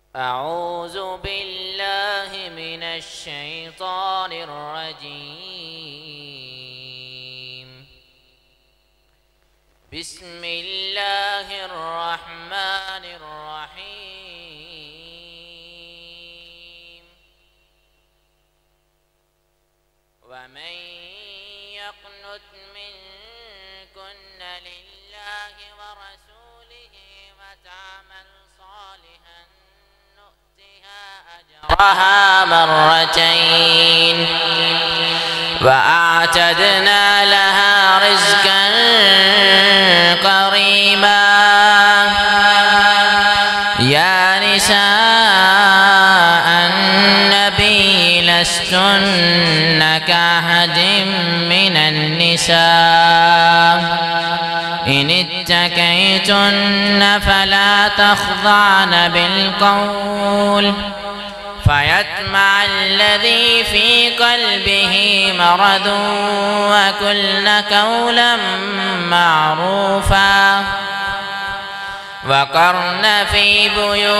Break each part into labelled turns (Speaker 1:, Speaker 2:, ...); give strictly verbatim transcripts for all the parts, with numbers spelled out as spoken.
Speaker 1: أعوذ بالله من الشيطان الرجيم. بسم الله الرحمن الرحيم. ومن يقنت منكن لله ورسوله وتعمل صالحا نؤتها أجرها مرتين وأعتدنا لها رزقا قريبا. يا نساء النبي لستن كأحد من النساء إن اتقيتن فلا تخضعن بالقول فيطمع الذي في قلبه مرض وقلن قولا معروفا وقرن في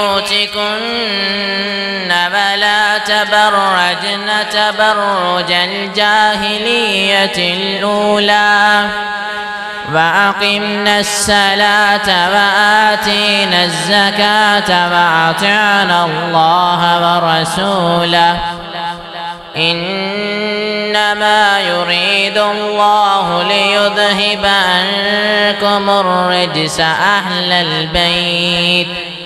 Speaker 1: بيوتكن ولا تبرجن تبرج الجاهلية الأولى وأقمنا الصلاة وآتينا الزكاة وأطعنا الله ورسوله إنما يريد الله ليذهب عنكم الرجس أهل البيت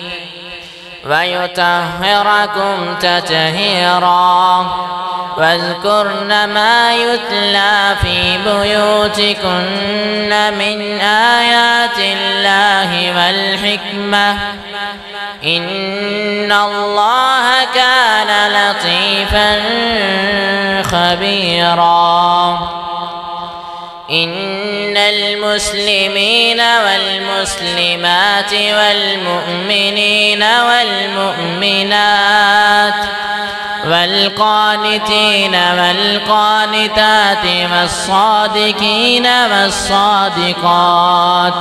Speaker 1: ويطهركم تطهيرا. واذكرن ما يتلى في بيوتكن من آيات الله والحكمة إن الله كان لطيفا خبيرا. إن المسلمين والمسلمات والمؤمنين والمؤمنات والقانتين والقانتات والصادقين والصادقات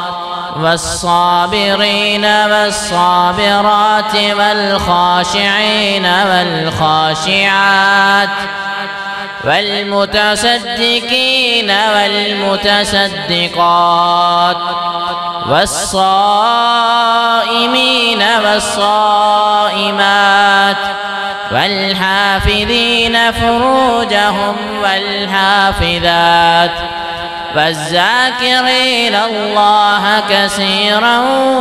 Speaker 1: والصابرين والصابرات والخاشعين والخاشعات والمتصدقين والمتصدقات والصائمين والصائمات والحافظين فروجهم والحافظات والذاكرين الله كثيرا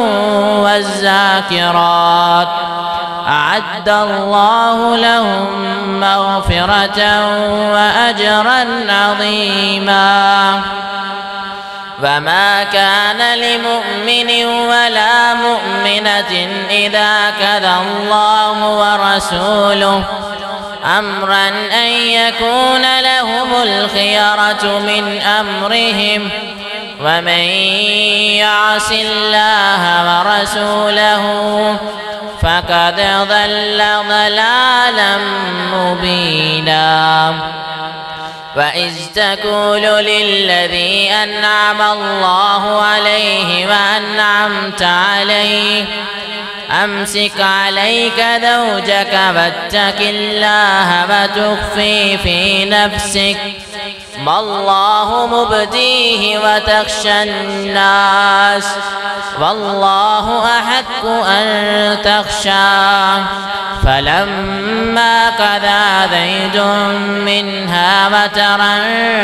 Speaker 1: والذاكرات أعد الله لهم مغفرة وأجرا عظيما. وما كان لمؤمن ولا مؤمنة إذا قضى الله ورسوله أمرا أن يكون لهم الخيرة من أمرهم ومن يعص الله ورسوله فقد ضل ضلالا مبينا. وإذ تقول للذي أنعم الله عليه وأنعمت عليه أمسك عليك زوجك واتق الله وتخفي في نفسك ما الله مبديه وتخشى الناس والله أحق أن تخشاه. فلما قضى زيد منها وترا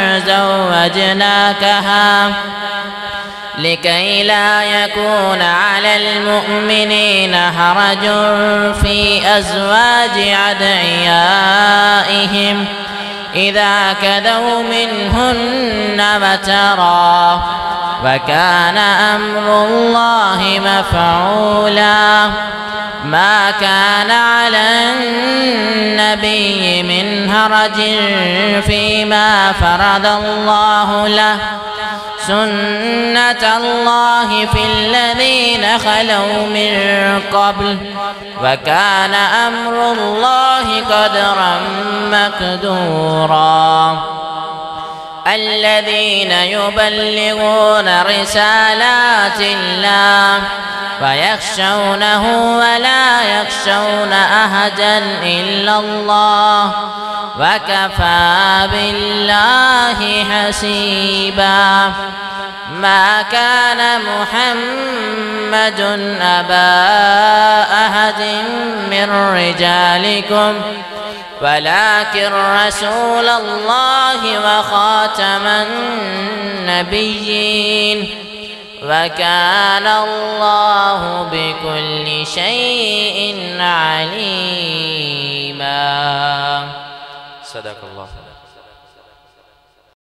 Speaker 1: زوجناكها لكي لا يكون على المؤمنين حرج في أزواج أدعيائهم إذا كذوا منهن وترا وكان أمر الله مفعولا. ما كان على النبي من هرج فيما فرض الله له سنة الله في الذين خلوا من قبل وكان أمر الله قدرا مقدورا. الذين يبلغون رسالات الله ويخشونه ولا يخشى يخشون أحدا إلا الله وكفى بالله حسيبا. ما كان محمد أبا أحد من رجالكم ولكن رسول الله وخاتم النبيين وكان الله بكل شيء عليما. صدق الله.